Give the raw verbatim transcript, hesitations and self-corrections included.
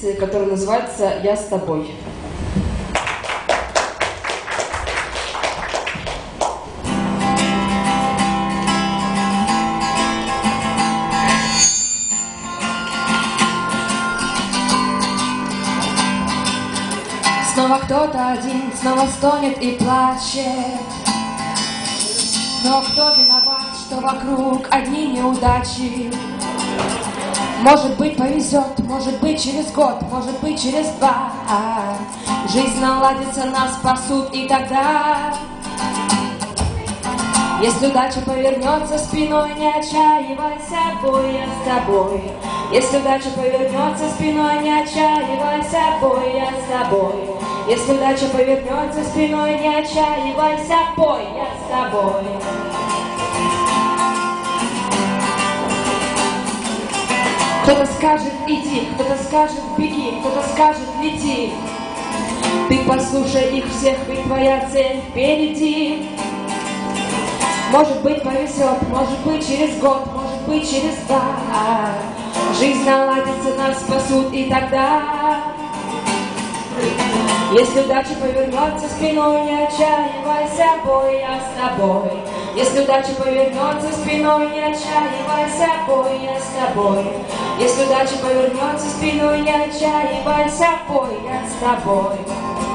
композиции, которая называется «Я с тобой». Снова кто-то один, снова стонет и плачет. Но кто виноват, что вокруг одни неудачи? Может быть повезет, может быть через год, может быть через два. Жизнь наладится, нас спасут, и тогда, если удача повернется спиной, не отчаивайся, бой, я с тобой. Если удача повернется спиной, не отчаивайся, бой, я с тобой. Если удача повернется спиной, не отчаивайся, бой, я с тобой. Кто-то скажет иди, кто-то скажет беги, кто-то скажет лети. Ты послушай их всех, ведь твоя цель впереди. Может быть повезет, может быть через год, может быть через два. Жизнь наладится, нас спасут, и тогда, если удача повернется спиной, не отчаивайся, бой, я с тобой. Если удача повернется спиной, не отчаивайся, бой, я с тобой. Если удача повернется спиной, не отчаивайся, бой, я с тобой.